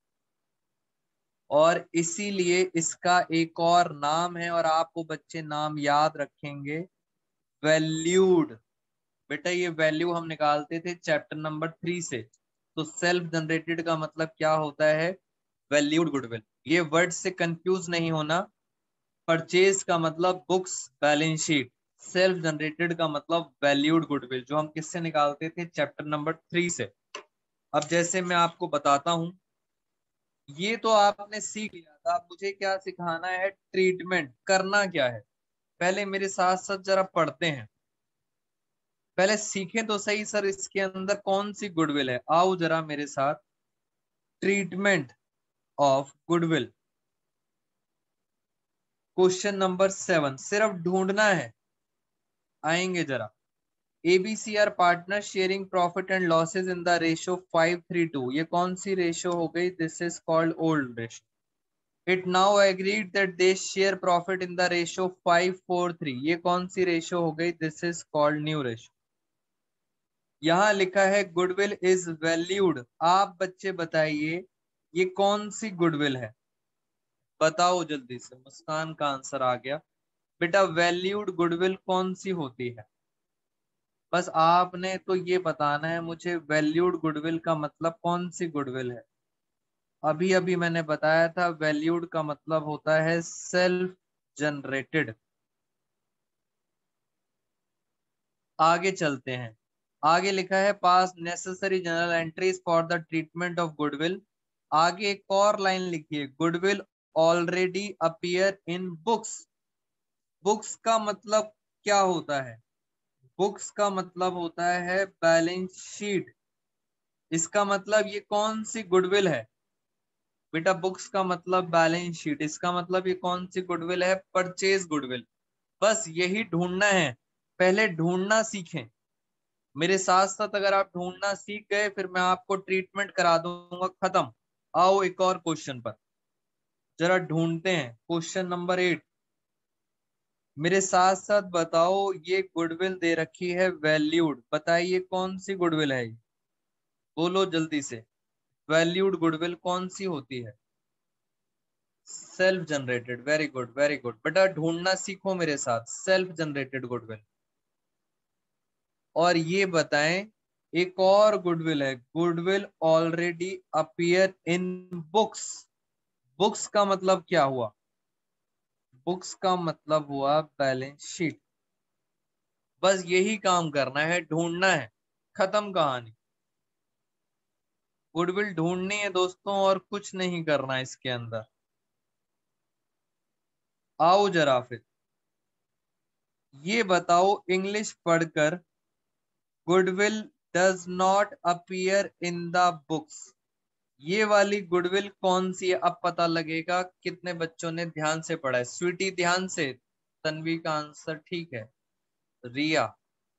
और इसीलिए इसका एक और नाम है, और आपको बच्चे नाम याद रखेंगे, वैल्यूड। बेटा ये वैल्यू हम निकालते थे चैप्टर नंबर 3 से। तो सेल्फ जनरेटेड का मतलब क्या होता है? Valued goodwill. ये वर्ड से कंफ्यूज नहीं होना। परचेज का मतलब books, balance sheet. Self generated का मतलब वैल्यूड गुडविल, जो हम किससे निकालते थे? चैप्टर नंबर 3 से। अब जैसे मैं आपको बताता हूं, ये तो आपने सीख लिया था, अब मुझे क्या सिखाना है? ट्रीटमेंट करना क्या है। पहले मेरे साथ साथ जरा पढ़ते हैं, पहले सीखें तो सही सर इसके अंदर कौन सी गुडविल है। आओ जरा मेरे साथ। Treatment of goodwill, question number 7, सिर्फ ढूंढना है। आएंगे जरा। ABC are partner sharing profit and losses in the ratio 5:3:2, ये कौन सी रेशियो हो गई? This is called old ratio. It now agreed that they share profit in the ratio 5:4:3, ये कौन सी रेशियो हो गई? This is called new ratio. यहाँ लिखा है गुडविल इज वैल्यूड, आप बच्चे बताइए ये कौन सी गुडविल है? बताओ जल्दी से। मुस्कान का आंसर आ गया। बेटा वैल्यूड गुडविल कौन सी होती है? बस आपने तो ये बताना है मुझे, वैल्यूड गुडविल का मतलब कौन सी गुडविल है। अभी अभी मैंने बताया था वैल्यूड का मतलब होता है सेल्फ जनरेटेड। आगे चलते हैं। आगे लिखा है pass necessary journal entries for the treatment of goodwill. आगे एक और लाइन लिखिए, goodwill already appear in books. Books का मतलब क्या होता है? बुक्स का मतलब होता है बैलेंस शीट। इसका मतलब ये कौन सी गुडविल है? बेटा बुक्स का मतलब बैलेंस शीट, इसका मतलब ये कौन सी गुडविल है? Purchase goodwill. बस यही ढूंढना है, पहले ढूंढना सीखें। मेरे साथ साथ अगर आप ढूंढना सीख गए फिर मैं आपको ट्रीटमेंट करा दूंगा, खत्म। आओ एक और क्वेश्चन पर जरा ढूंढते हैं। क्वेश्चन नंबर 8, मेरे साथ साथ बताओ, ये गुडविल दे रखी है वैल्यूड, बताइए कौन सी गुडविल है ये? बोलो जल्दी से। वैल्यूड गुडविल कौन सी होती है? Self generated. Very good very good बेटा, ढूंढना सीखो मेरे साथ, सेल्फ जनरेटेड गुडविल। और ये बताएं, एक और गुडविल है, goodwill already appear in books. Books का मतलब क्या हुआ? बुक्स का मतलब हुआ बैलेंस शीट। बस यही काम करना है, ढूंढना है, खत्म कहानी। गुडविल ढूंढनी है दोस्तों और कुछ नहीं करना इसके अंदर। आओ जरा फिर ये बताओ, इंग्लिश पढ़कर goodwill does not appear in the books, ये वाली गुडविल कौन सी है? अब पता लगेगा कितने बच्चों ने ध्यान से पढ़ा है। स्वीटी ध्यान से, तन्वी का आंसर ठीक है। रिया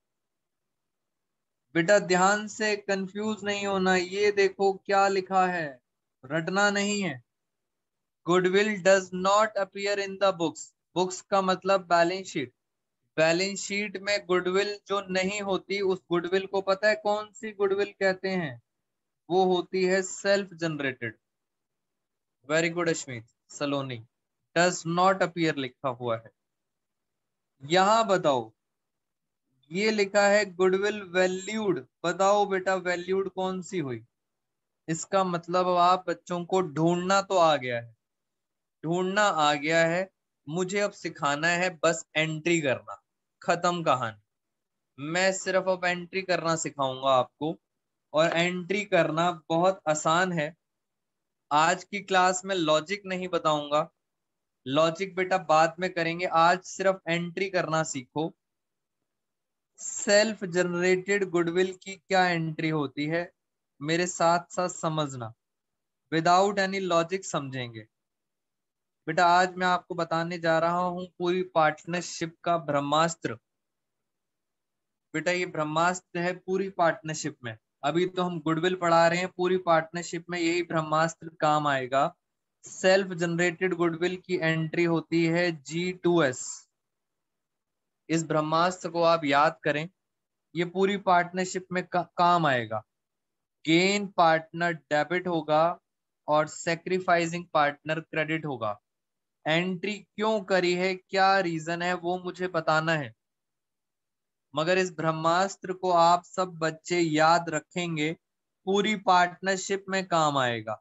बेटा ध्यान से, कंफ्यूज नहीं होना, ये देखो क्या लिखा है, रटना नहीं है। Goodwill does not appear in the books, books का मतलब बैलेंस शीट। बैलेंस शीट में गुडविल जो नहीं होती उस गुडविल को पता है कौन सी गुडविल कहते हैं? वो होती है self generated. Very good Ashmeet Saloni, does not appear लिखा हुआ है। यहां बताओ, ये लिखा है गुडविल वैल्यूड, बताओ बेटा वैल्यूड कौन सी हुई? इसका मतलब अब आप बच्चों को ढूंढना तो आ गया है, ढूंढना आ गया है। मुझे अब सिखाना है बस एंट्री करना, खत्म कहानी। मैं सिर्फ अब एंट्री करना सिखाऊंगा आपको, और एंट्री करना बहुत आसान है। आज की क्लास में लॉजिक नहीं बताऊंगा, लॉजिक बेटा बाद में करेंगे, आज सिर्फ एंट्री करना सीखो। सेल्फ जनरेटेड गुडविल की क्या एंट्री होती है, मेरे साथ साथ समझना, विदाउट एनी लॉजिक समझेंगे। बेटा आज मैं आपको बताने जा रहा हूं पूरी पार्टनरशिप का ब्रह्मास्त्र। बेटा ये ब्रह्मास्त्र है पूरी पार्टनरशिप में। अभी तो हम गुडविल पढ़ा रहे हैं, पूरी पार्टनरशिप में यही ब्रह्मास्त्र काम आएगा। सेल्फ जनरेटेड गुडविल की एंट्री होती है G2S। इस ब्रह्मास्त्र को आप याद करें, ये पूरी पार्टनरशिप में काम आएगा। गेन पार्टनर डेबिट होगा और सेक्रीफाइसिंग पार्टनर क्रेडिट होगा। एंट्री क्यों करी है, क्या रीजन है, वो मुझे बताना है। मगर इस ब्रह्मास्त्र को आप सब बच्चे याद रखेंगे, पूरी पार्टनरशिप में काम आएगा।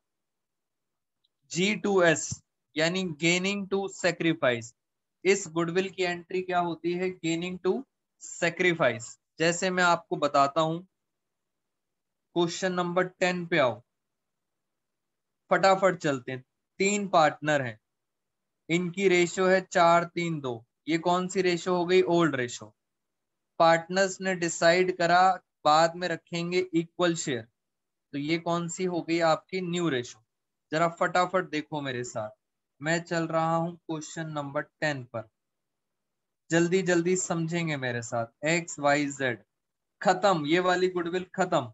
G2S यानी गेनिंग टू सेक्रीफाइस। इस गुडविल की एंट्री क्या होती है? Gaining to sacrifice. जैसे मैं आपको बताता हूं, क्वेश्चन नंबर 10 पे आओ, फटाफट चलते हैं। 3 पार्टनर हैं, इनकी रेशो है 4-3-2। ये कौन सी रेशो हो गई? Old ratio. पार्टनर्स ने डिसाइड करा बाद में रखेंगे इक्वल शेयर, तो ये कौन सी हो गई आपकी? New ratio. जरा फटाफट देखो मेरे साथ, मैं चल रहा हूं क्वेश्चन नंबर 10 पर, जल्दी जल्दी समझेंगे मेरे साथ। XYZ खत्म, ये वाली गुडविल खत्म।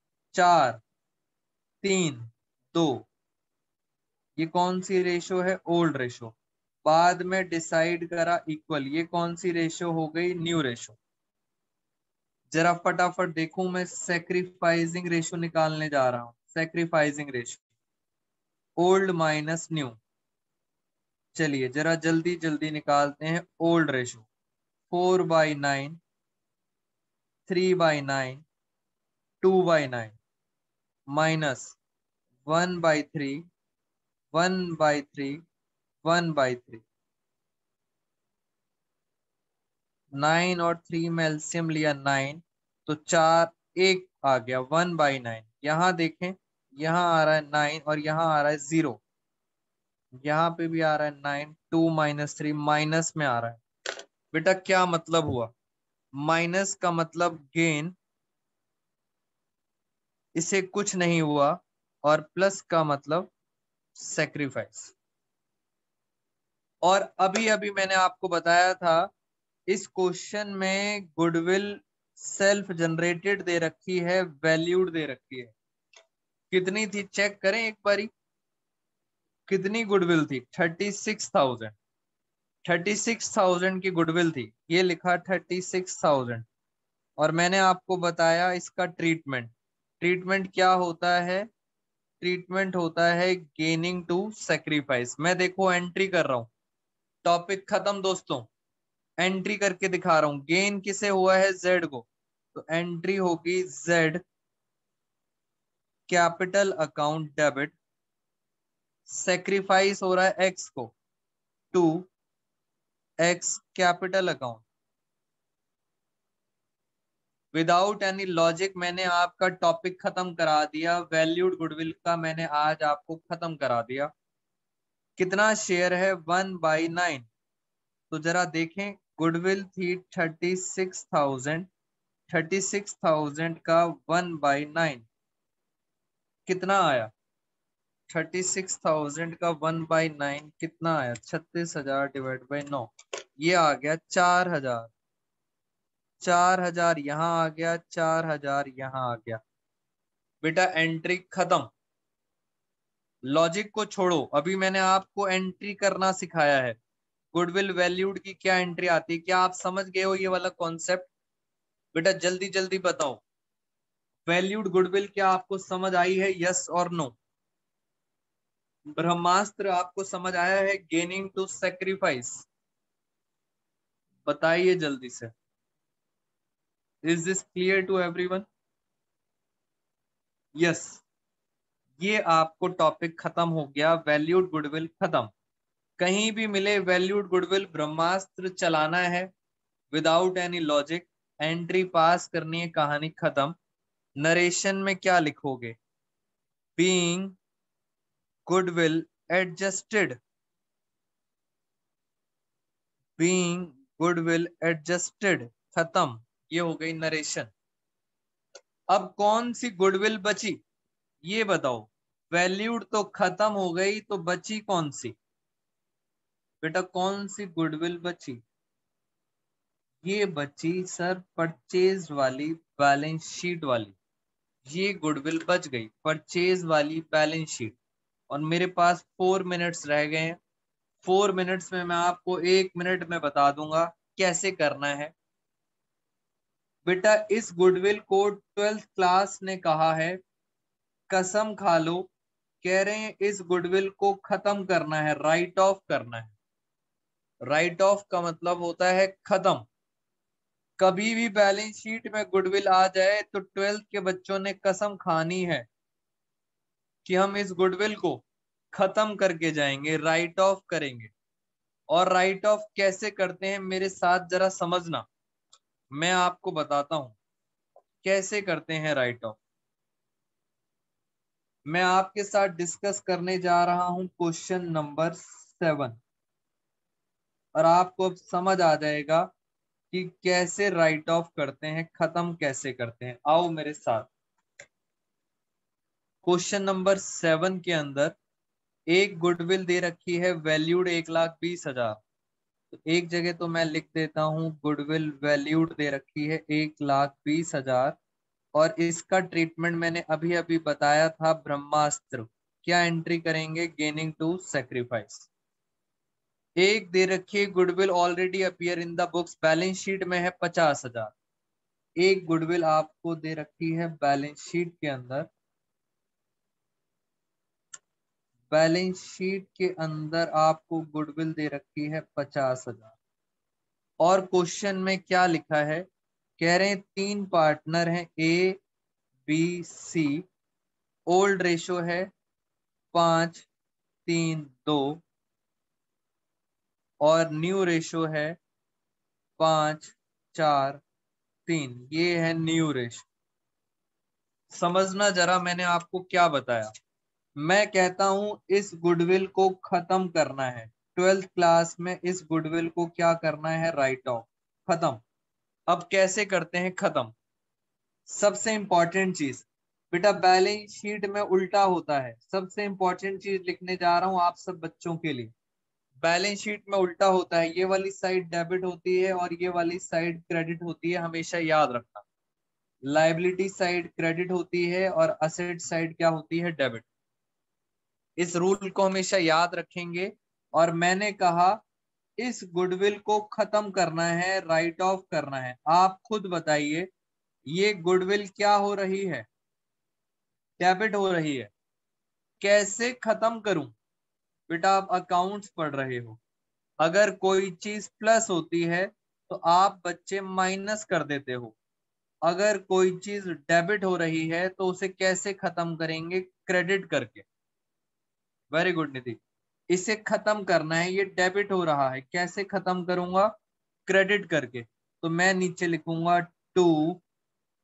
4-3-2, ये कौन सी रेशो है? Old ratio. बाद में डिसाइड करा इक्वल, ये कौन सी रेशो हो गई? New ratio. जरा फटाफट देखूं, मैं सेक्रीफाइसिंग रेशो निकालने जा रहा हूं। Sacrificing ratio old minus new. चलिए जरा जल्दी जल्दी निकालते हैं। Old ratio 4/9, 3/9, 2/9 minus 1/3, 1/3, 1/3। 9 और 3 में एलसीएम लिया 9, तो 4 1 आ गया 1/9। यहाँ देखें, यहाँ आ रहा है 9 और यहाँ आ रहा है 0, यहाँ पे भी आ रहा है 9, 2 - 3 माइनस में आ रहा है। बेटा क्या मतलब हुआ? माइनस का मतलब गेन, इसे कुछ नहीं हुआ, और प्लस का मतलब सेक्रीफाइस। और अभी अभी मैंने आपको बताया था, इस क्वेश्चन में गुडविल सेल्फ जनरेटेड दे रखी है, वैल्यूड दे रखी है। कितनी थी चेक करें एक बारी, कितनी गुडविल थी? 36,000। 36,000 की गुडविल थी, ये लिखा 36,000। और मैंने आपको बताया इसका ट्रीटमेंट। ट्रीटमेंट क्या होता है? ट्रीटमेंट होता है गेनिंग टू सेक्रीफाइस। मैं देखो एंट्री कर रहा हूं, टॉपिक खत्म दोस्तों, एंट्री करके दिखा रहा हूं। गेन किसे हुआ है? जेड को, तो एंट्री होगी Z capital account debit. Sacrifice हो रहा है एक्स को, to X capital account. Without any logic मैंने आपका टॉपिक खत्म करा दिया, वैल्यूड गुडविल का मैंने आज आपको खत्म करा दिया। कितना शेयर है? 1/9। तो जरा देखें, गुडविल थी 36,000, 36,000 का 1/9 कितना आया? 36,000 का 1/9 कितना आया? 36,000 डिवाइड बाई 9, ये आ गया 4,000। 4,000 यहाँ आ गया, 4,000 यहाँ आ गया। बेटा एंट्री खत्म। लॉजिक को छोड़ो, अभी मैंने आपको एंट्री करना सिखाया है। गुडविल वैल्यूड की क्या एंट्री आती है? क्या आप समझ गए हो ये वाला कॉन्सेप्ट? बेटा जल्दी जल्दी बताओ, वैल्यूड गुडविल क्या आपको समझ आई है? यस और नो? ब्रह्मास्त्र आपको समझ आया है? गेनिंग टू सेक्रीफाइस, बताइए जल्दी से। Is this clear to everyone? Yes, ये आपको टॉपिक खत्म हो गया, वैल्यूड गुडविल खत्म। कहीं भी मिले वैल्यूड गुडविल, ब्रह्मास्त्र चलाना है without any logic, entry pass करनी है, कहानी खत्म। नरेशन में क्या लिखोगे? Being goodwill adjusted, being goodwill adjusted, खत्म। ये हो गई नरेशन। अब कौन सी गुडविल बची ये बताओ? वैल्यूड तो खत्म हो गई, तो बची कौन सी? बेटा कौन सी गुडविल बची? ये बची सर परचेज वाली, बैलेंस शीट वाली। ये गुडविल बच गई, परचेज वाली बैलेंस शीट। और मेरे पास 4 मिनट्स रह गए हैं। 4 मिनट्स में मैं आपको 1 मिनट में बता दूंगा कैसे करना है। बेटा इस गुडविल को 12th क्लास ने कहा है, कसम खा लो, कह रहे हैं इस गुडविल को खत्म करना है, राइट ऑफ करना है। राइट ऑफ का मतलब होता है खत्म। कभी भी बैलेंस शीट में गुडविल आ जाए तो 12th के बच्चों ने कसम खानी है कि हम इस गुडविल को खत्म करके जाएंगे, राइट ऑफ करेंगे। और राइट ऑफ कैसे करते हैं मेरे साथ जरा समझना, मैं आपको बताता हूं कैसे करते हैं राइट ऑफ। मैं आपके साथ डिस्कस करने जा रहा हूं क्वेश्चन नंबर 7, और आपको अब समझ आ जाएगा कि कैसे राइट ऑफ करते हैं, खत्म कैसे करते हैं। आओ मेरे साथ। क्वेश्चन नंबर 7 के अंदर एक गुडविल दे रखी है, वैल्यूड 1,20,000। तो एक जगह तो मैं लिख देता हूं गुडविल वैल्यूड दे रखी है 1,20,000, और इसका ट्रीटमेंट मैंने अभी अभी बताया था, ब्रह्मास्त्र। क्या एंट्री करेंगे? Gaining to sacrifice. एक दे रखी है goodwill already appear in the books, balance sheet में है 50,000। एक गुडविल आपको दे रखी है बैलेंस शीट के अंदर, बैलेंस शीट के अंदर आपको गुडविल दे रखी है 50,000। और क्वेश्चन में क्या लिखा है? कह रहे हैं 3 पार्टनर हैं, A B C. Old ratio है 5:3:2, और न्यू रेशो है 5:4:3। ये है न्यू रेशो। समझना जरा मैंने आपको क्या बताया। मैं कहता हूं इस गुडविल को खत्म करना है, 12th क्लास में इस गुडविल को क्या करना है? राइट ऑफ, खत्म। अब कैसे करते हैं खत्म? सबसे इंपॉर्टेंट चीज बेटा, बैलेंस शीट में उल्टा होता है। सबसे इंपॉर्टेंट चीज लिखने जा रहा हूं आप सब बच्चों के लिए। बैलेंस शीट में उल्टा होता है, ये वाली साइड डेबिट होती है और ये वाली साइड क्रेडिट होती है, हमेशा याद रखना। लायबिलिटी साइड क्रेडिट होती है और असेट साइड क्या होती है? डेबिट। इस रूल को हमेशा याद रखेंगे। और मैंने कहा इस गुडविल को खत्म करना है, राइट ऑफ करना है। आप खुद बताइए, ये गुडविल क्या हो रही है? डेबिट हो रही है। कैसे खत्म करूं? बेटा आप अकाउंट्स पढ़ रहे हो, अगर कोई चीज प्लस होती है तो आप बच्चे माइनस कर देते हो। अगर कोई चीज डेबिट हो रही है तो उसे कैसे खत्म करेंगे? क्रेडिट करके। वेरी गुड निधि, इसे खत्म करना है, ये डेबिट हो रहा है, कैसे खत्म करूंगा? क्रेडिट करके। तो मैं नीचे लिखूंगा 2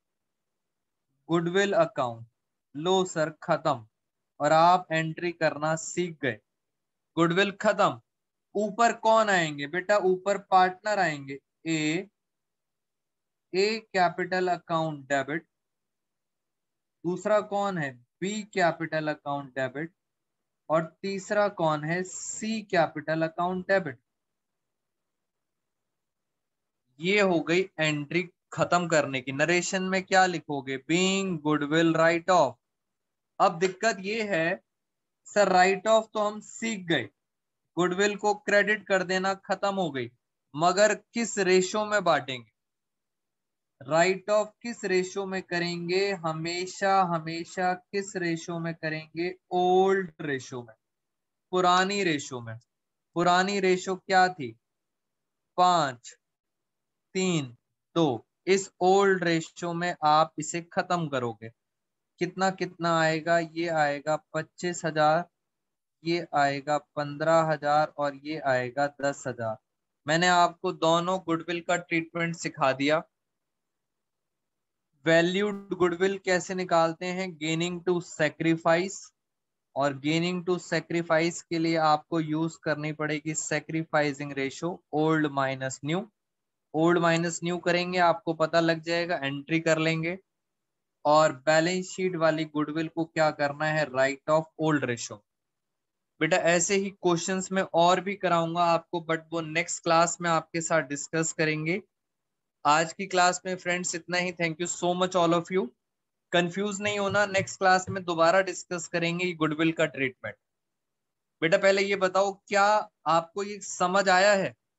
गुडविल अकाउंट, लो सर खत्म, और आप एंट्री करना सीख गए। गुडविल खत्म। ऊपर कौन आएंगे बेटा? ऊपर पार्टनर आएंगे। A capital account debit. दूसरा कौन है? B capital account debit. और तीसरा कौन है? C capital account debit. ये हो गई एंट्री खत्म करने की। नरेशन में क्या लिखोगे? Being goodwill write off. अब दिक्कत ये है सर, राइट ऑफ तो हम सीख गए, गुडविल को क्रेडिट कर देना खत्म हो गई, मगर किस रेशो में बांटेंगे? राइट ऑफ किस रेशो में करेंगे? हमेशा हमेशा किस रेशो में करेंगे? ओल्ड रेशो में, पुरानी रेशो में। पुरानी रेशो क्या थी? 5-3-2। इस ओल्ड रेशो में आप इसे खत्म करोगे। कितना कितना आएगा? ये आएगा 25,000, ये आएगा 15,000, और ये आएगा 10,000। मैंने आपको दोनों गुडविल का ट्रीटमेंट सिखा दिया। वैल्यूड गुडविल कैसे निकालते हैं? गेनिंग टू सेक्रीफाइस, और गेनिंग टू सेक्रीफाइस के लिए आपको यूज करनी पड़ेगी sacrificing ratio, old minus new. Old minus new करेंगे, आपको पता लग जाएगा, एंट्री कर लेंगे। और बैलेंस शीट वाली गुडविल को क्या करना है? Write off old ratio. बेटा ऐसे ही क्वेश्चंस में और भी कराऊंगा आपको, बट वो नेक्स्ट क्लास में आपके साथ डिस्कस करेंगे। आज की क्लास में फ्रेंड्स इतना ही। Thank you so much all of you. Confuse नहीं होना, नेक्स्ट क्लास में दोबारा डिस्कस करेंगे गुडविल का ट्रीटमेंट। बेटा पहले ये बताओ, क्या आपको ये समझ आया है?